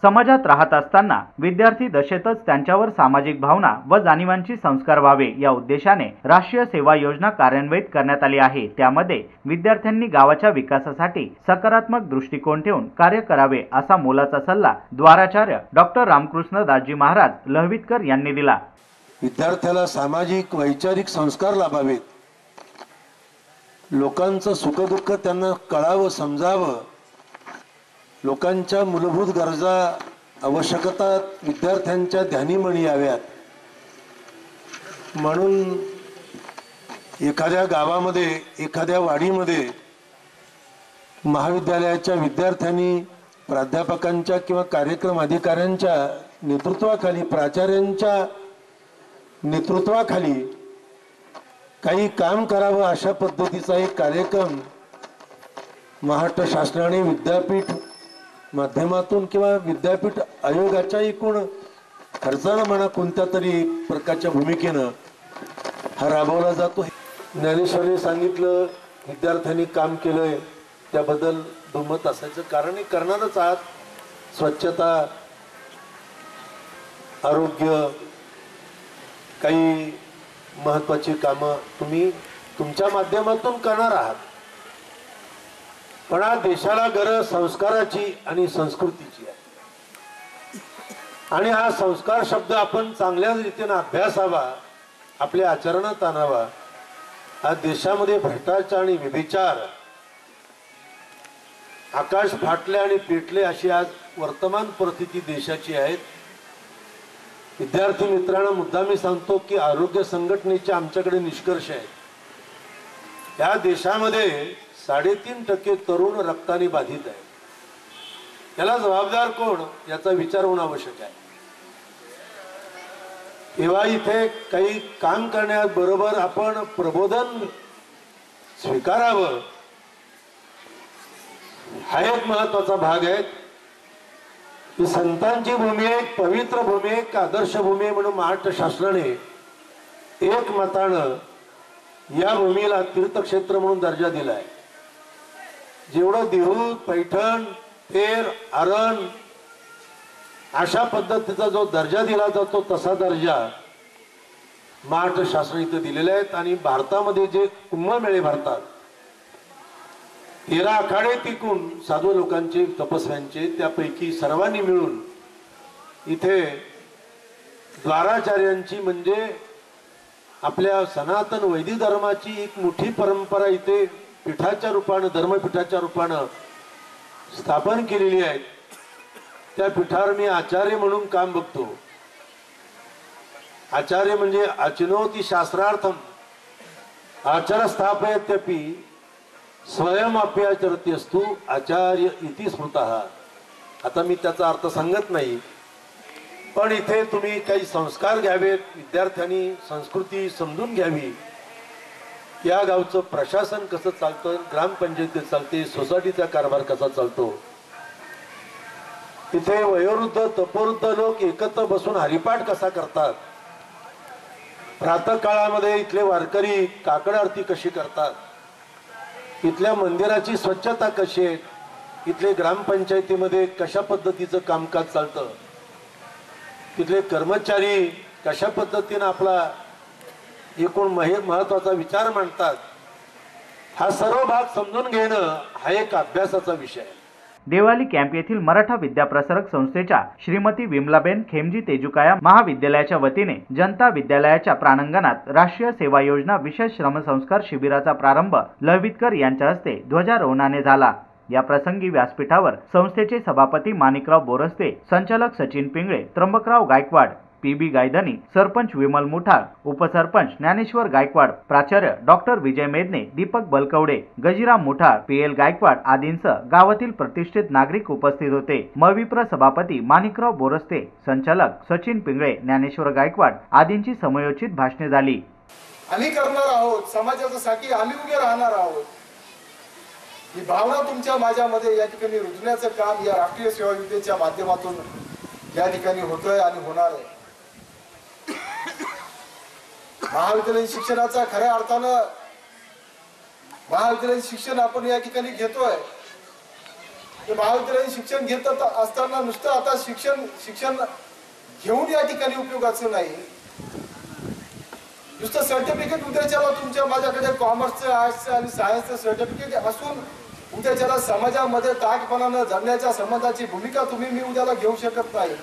समाजात राहत असताना विद्यार्थी दशेतच त्यांच्यावर सामाजिक भावना व जाणीवांची संस्कार व्हावे या उद्देशाने राष्ट्रीय सेवा योजना कार्यान्वित करण्यात आली आहे। त्यामध्ये विद्यार्थ्यांनी गावाच्या विकासासाठी सकारात्मक दृष्टिकोन ठेवून कार्य करावे असा मोलाचा सल्ला द्वाराचार्य डॉक्टर रामकृष्ण दासजी महाराज लहवितकर यांनी दिला। विद्यार्थ्याला सामाजिक वैचारिक संस्कार लाभावेत, लोकांचं सुखदुःख त्यांना कळावं समजावं, लोकांच्या मूलभूत गरजा आवश्यकता विद्यार्थ्यांच्या ध्यानीमणी याव्यात म्हणून एखाद्या गावामध्ये एखाद्या वाडीमध्ये महाविद्यालयाच्या विद्यार्थ्यांनी प्राध्यापकांच्या किंवा कार्यक्रम अधिकाऱ्यांच्या नेतृत्वाखाली प्राचार्यांच्या नेतृत्वाखाली काही काम करावं अशा पद्धतीचा एक कार्यक्रम महाराष्ट्र शासनाने विद्यापीठ माध्यमातून किंवा विद्यापीठ आयोगाच्या एकूण खर्चानं म्हणा कोणत्या तरी प्रकारच्या भूमिकेनं हा राबवला जातो। ज्ञानेश्वरांनी सांगितलं विद्यार्थ्यांनी काम केलंय त्याबद्दल दुमत असायचं कारण करणारच आहात। स्वच्छता, आरोग्य, काही महत्त्वाची कामं तुम्ही तुमच्या माध्यमातून करणार आहात, पण आज देशाला गरज संस्काराची आणि संस्कृतीची आहे आणि हा संस्कार शब्द आपण चांगल्या रीतीने अभ्यासावा, आपल्या आचरणात आणावा। आज देशामध्ये भ्रष्टाचार आणि व्यभिचार आकाश फाटले आणि पेटले अशी आज वर्तमान परिस्थिती देशाची आहे। विद्यार्थी मित्रांना मुद्दा मी सांगतो की आरोग्य संघटनेचे आमच्याकडे निष्कर्ष आहेत। या देशामध्ये 3.5% तरुण रक्ताने बाधित आहे। याला जबाबदार कोण याचा विचार होणं आवश्यक आहे। तेव्हा इथे काही काम करण्याबरोबर आपण प्रबोधन स्वीकारावं हा एक महत्वाचा भाग आहे। ही संतांची भूमी आहे, पवित्र भूमी आहे, आदर्श भूमी आहे म्हणून महाराष्ट्र शासनाने एकमतानं या भूमीला तीर्थक्षेत्र म्हणून दर्जा दिला आहे। जेवढं देहू, पैठण, तेर, आरण अशा पद्धतीचा जो दर्जा दिला जातो तसा दर्जा महाराष्ट्र शासन इथे दिलेले आहेत। आणि भारतामध्ये जे कुंभमेळे भरतात 13 आखाडे टिकून साधू लोकांचे तपस्व्यांचे त्यापैकी सर्वांनी मिळून इथे द्वाराचार्यांची म्हणजे आपल्या सनातन वैदिक धर्माची एक मोठी परंपरा इथे पीठाच्या रूपाने धर्मपीठाच्या रूपाने स्थापन केलेली आहे। त्या पीठावर मी आचार्य म्हणून काम बघतो। आचार्य म्हणजे अचिनोती शास्त्रार्थम आचार स्थापयत्यपि स्वयंअप्याचरति अस्तु आचार्य इति स्मृतः। आता मी त्याचा अर्थ सांगत नाही, पण इथे तुम्ही काही संस्कार घ्यावेत, विद्यार्थ्यांनी संस्कृती समजून घ्यावी। या गावचं प्रशासन कसं चालतं, ग्रामपंचायतीत चालते, सोसायटीचा कारभार कसा चालतो, तिथे वयोवृद्ध तपोवृद्ध लोक एकत्र बसून हरिपाठ कसा करतात, प्रातः काळामध्ये इथले वारकरी काकड आरती कशी करतात, इथल्या मंदिराची स्वच्छता कशी आहे, इथले ग्रामपंचायतीमध्ये कशा पद्धतीचं कामकाज चालतं, तिथले कर्मचारी कशा पद्धतीने आपला एकूण महत्वाचा विचार मांडतात, हा सर्व भाग समजून घेणं हा एक अभ्यासाचा विषय आहे। देवाली कॅम्प येथील मराठा विद्याप्रसारक संस्थेच्या श्रीमती विमलाबेन खेमजी तेजुकाया महाविद्यालयाच्या वतीने जनता विद्यालयाच्या प्रांगणात राष्ट्रीय सेवा योजना विशेष श्रमसंस्कार शिबिराचा प्रारंभ लहवितकर यांच्या हस्ते ध्वजारोहणाने झाला। या प्रसंगी व्यासपीठावर संस्थेचे सभापती माणिकराव बोरस्ते, संचालक सचिन पिंगळे, त्र्यंबकराव गायकवाड, पीबी गायधनी, सरपंच विमल मुठाळ, उपसरपंच ज्ञानेश्वर गायकवाड, प्राचार्य डॉक्टर विजय मेदने, दीपक बलकवडे, गजिराम मुठाळ, पीएल गायकवाड आदींसह गावातील प्रतिष्ठित नागरिक उपस्थित होते। मविप्र सभापती माणिकराव बोरस्ते, संचालक सचिन पिंगळे, ज्ञानेश्वर गायकवाड आदींची समयोचित भाषणे झाली। आम्ही करणार आहोत, समाजासाठी आम्ही उभे राहणार आहोत, ही भावना तुमच्या माझ्यामध्ये या ठिकाणी रुजण्याचं काम या राष्ट्रीय सेवा योजनेच्या माध्यमातून या ठिकाणी होतोय आणि होणार आहे। महाविद्यालयीन शिक्षणाचा खऱ्या अर्थानं महाविद्यालयीन शिक्षण आपण या ठिकाणी घेतोय ते महाविद्यालयीन शिक्षण घेत असताना नुसतं आता शिक्षण घेऊन या ठिकाणी उपयोगाचं नाही, नुसतं सर्टिफिकेट उद्याच्याला तुमच्या माझ्याकडे कॉमर्सचं, आर्ट्सचं आणि सायन्सचं सर्टिफिकेट असून उद्याच्याला समाजामध्ये ताकपणानं जगण्याच्या संबंधाची भूमिका मी उद्याला घेऊ शकत नाही.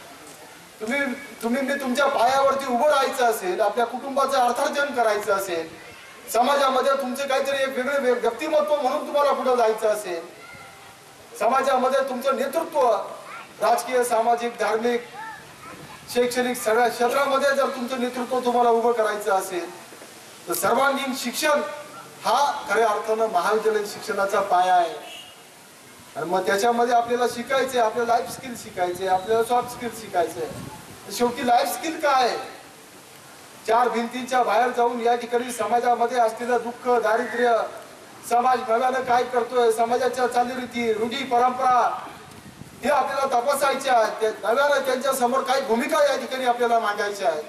मी तुमच्या पायावरती उभं राहायचं असेल, आपल्या कुटुंबाचं अर्थार्जन करायचं असेल, समाजामध्ये तुमचे काहीतरी एक वेगळे व्यक्तिमत्व म्हणून तुम्हाला पुढे जायचं असेल, समाजामध्ये तुमचं नेतृत्व राजकीय, सामाजिक, धार्मिक, शैक्षणिक सगळ्या क्षेत्रामध्ये जर तुमचं नेतृत्व तुम्हाला उभं करायचं असेल तर सर्वांगीण शिक्षण हा खऱ्या अर्थानं महाविद्यालयीन शिक्षणाचा पाया आहे. आणि मग त्याच्यामध्ये आपल्याला शिकायचे, आपले लाईफ स्किल शिकायचे, आपल्याला सॉफ्ट स्किल शिकायचे. शेवटी लाईफ स्किल काय आहे? चार भिंतींच्या बाहेर जाऊन या ठिकाणी समाजामध्ये असलेलं दुःख, दारिद्र्य, समाज नव्यानं काय करतोय, समाजाच्या चालीरीती, रूढी, परंपरा हे आपल्याला तपासायच्या आहेत. नव्यानं त्यांच्या समोर काही भूमिका या ठिकाणी आपल्याला मांडायच्या आहेत.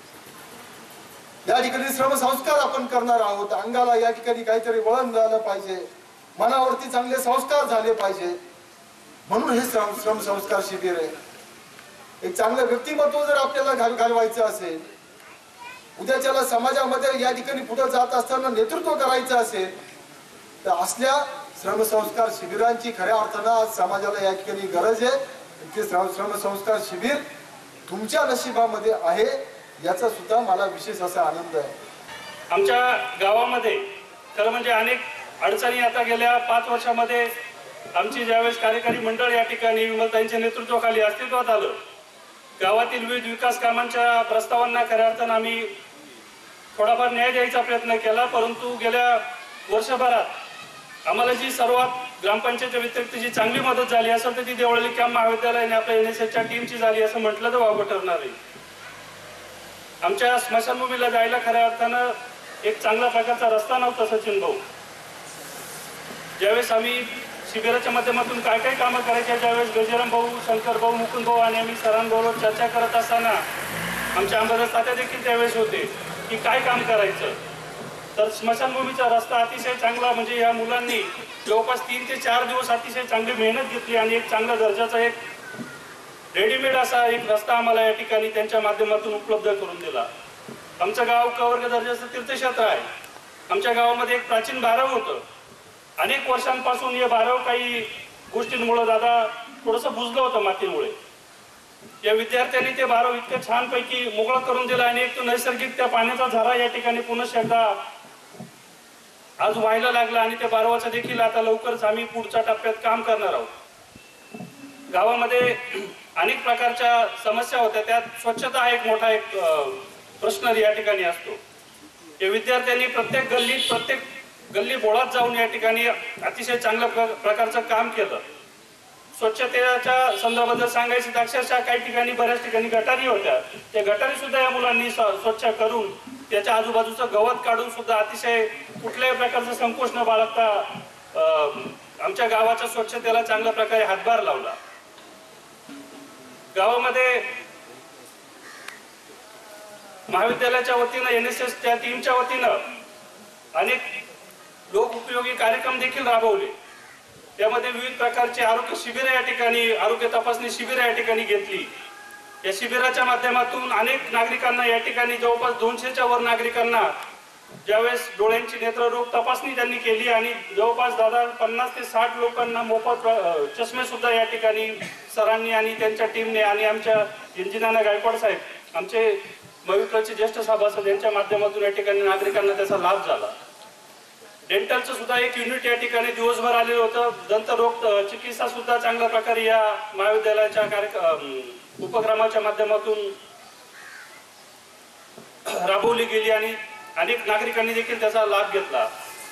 या ठिकाणी श्रमसंस्कार आपण करणार आहोत. अंगाला या ठिकाणी काहीतरी वळण झालं पाहिजे, मनावरती चांगले संस्कार झाले पाहिजे, म्हणून हे श्रमसंस्कार शिबिर आहे. एक चांगलं व्यक्तिमत्व जर आपल्याला घालवायचं असेल, उद्याच्याला समाजामध्ये या ठिकाणी पुढे जात असताना नेतृत्व करायचं असेल तर असल्या श्रमसंस्कार शिबिरांची खऱ्या अर्थानं आज समाजाला या ठिकाणी गरज आहे. ते श्रमसंस्कार शिबिर तुमच्या नशिबामध्ये आहे याचा सुद्धा मला विशेष असा आनंद आहे. आमच्या गावामध्ये खरं म्हणजे अनेक अडचणी आता गेल्या 5 वर्षामध्ये आमची ज्यावेळेस कार्यकारी मंडळ या ठिकाणी विमलताईंच्या नेतृत्वाखाली अस्तित्वात आलं, गावातील विविध विकास कामांच्या प्रस्तावांना खऱ्या अर्थानं आम्ही थोडाफार न्याय द्यायचा प्रयत्न केला. परंतु गेल्या वर्षभरात आम्हाला जी सर्वात ग्रामपंचायतीच्या व्यतिरिक्त जी चांगली मदत झाली असेल तर ती देवळाली कॅम्प महाविद्यालयाने आपल्या NSSच्या टीमची झाली असं म्हटलं तर वावगं ठरणार आहे. आमच्या स्मशानभूमीला जायला खऱ्या अर्थानं एक चांगल्या प्रकारचा रस्ता नव्हता. सचिन भाऊ, ज्यावेळेस आम्ही शिबिराच्या माध्यमातून काय काय कामं करायच्या, ज्यावेळेस गजाराम भाऊ, शंकर भाऊ, मुकुंद भाऊ आणि आम्ही सरांबरोबर चर्चा करत असताना आमच्या अंबादास तात्या देखील त्यावेळेस होते की काय काम करायचं. तर स्मशानभूमीचा रस्ता अतिशय चांगला, म्हणजे या मुलांनी जवळपास 3 ते 4 दिवस अतिशय चांगली मेहनत घेतली आणि एक चांगल्या दर्जाचा एक रेडीमेड असा एक रस्ता आम्हाला या ठिकाणी त्यांच्या माध्यमातून उपलब्ध करून दिला. आमचं गाव कवर्ग दर्जाचं तीर्थक्षेत्र आहे. आमच्या गावामध्ये एक प्राचीन बारव होतं. अनेक वर्षांपासून हे बारव काही गोष्टींमुळे दादा थोडंसं बुजलं होतं मातीमुळे. या विद्यार्थ्यांनी ते बारव इतकं छानपैकी मोकळं करून दिला आणि एक तो नैसर्गिक त्या पाण्याचा झरा या ठिकाणी पुन्हा एकदा आज व्हायला लागला आणि त्या बारवाचा देखील आता लवकरच आम्ही पुढच्या टप्प्यात काम करणार आहोत. गावामध्ये अनेक प्रकारच्या समस्या होत्या, त्यात स्वच्छता हा एक मोठा एक प्रश्न या ठिकाणी असतो. या विद्यार्थ्यांनी प्रत्येक गल्ली बोळात जाऊन या ठिकाणी अतिशय चांगल्या प्रकारचं काम केलं. स्वच्छतेच्या संदर्भात जर सांगायचं तर अक्षरशः काही ठिकाणी बऱ्याच ठिकाणी गटारी होत्या, त्या गटारी सुद्धा या मुलांनी स्वच्छ करून त्याच्या आजूबाजूचं गवत काढून सुद्धा अतिशय कुठल्याही प्रकारचं संकोच न बाळगता आमच्या गावाच्या स्वच्छतेला चांगल्या प्रकारे हातभार लावला. गावामध्ये महाविद्यालयाच्या वतीनं NSSच्या टीमच्या वतीनं अनेक लोक उपयोगी कार्यक्रम देखील राबवले. त्यामध्ये विविध प्रकारचे आरोग्य शिबिर या ठिकाणी, आरोग्य तपासणी शिबिर या ठिकाणी घेतली. या शिबिराच्या माध्यमातून अनेक नागरिकांना या ठिकाणी जवळपास 200च्या वर नागरिकांना ज्यावेळेस डोळ्यांची नेत्ररोग तपासणी त्यांनी केली आणि जवळपास दादा 50 ते 60 लोकांना मोफत चष्मे सुद्धा या ठिकाणी सरांनी आणि त्यांच्या टीमने आणि आमच्या इंजिनियर गायकवाड साहेब, आमचे महाविद्यालयाचे ज्येष्ठ सभासद यांच्या माध्यमातून या ठिकाणी नागरिकांना त्याचा लाभ झाला. डेंटलचं सुद्धा एक युनिट या ठिकाणी दिवसभर आलेलं होतं. दंतरोग चिकित्सा सुद्धा चांगल्या प्रकारे या महाविद्यालयाच्या उपक्रमाच्या माध्यमातून राबवली गेली आणि अनेक नागरिकांनी देखील त्याचा लाभ घेतला.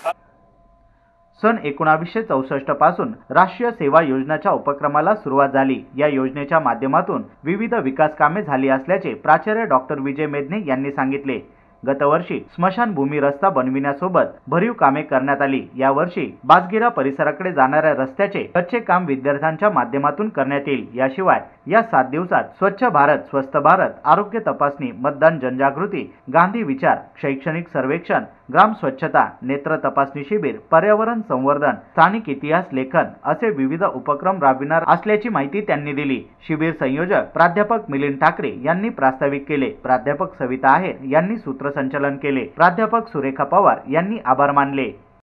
सन 1964 पासून राष्ट्रीय सेवा योजनाच्या उपक्रमाला सुरुवात झाली. या योजनेच्या माध्यमातून विविध विकास कामे झाली असल्याचे प्राचार्य डॉक्टर विजय मेधने यांनी सांगितले. गतवर्षी स्मशानभूमी रस्ता बनविण्यासोबत भरीव कामे करण्यात आली. यावर्षी बाजगिरा परिसराकडे जाणाऱ्या रस्त्याचे कच्चे काम विद्यार्थ्यांच्या माध्यमातून करण्यात येईल. याशिवाय या 7 दिवसात स्वच्छ भारत, स्वस्थ भारत, आरोग्य तपासणी, मतदान जनजागृती, गांधी विचार, शैक्षणिक सर्वेक्षण, ग्राम स्वच्छता, नेत्र तपासणी शिबिर, पर्यावरण संवर्धन, स्थानिक इतिहास लेखन असे विविध उपक्रम राबविणार असल्याची माहिती त्यांनी दिली। शिबिर संयोजक प्राध्यापक मिलिंद ठाकरे यांनी प्रास्ताविक केले। प्राध्यापक सविता आहेर यांनी सूत्रसंचालन केले। प्राध्यापक सुरेखा पवार यांनी आभार मानले।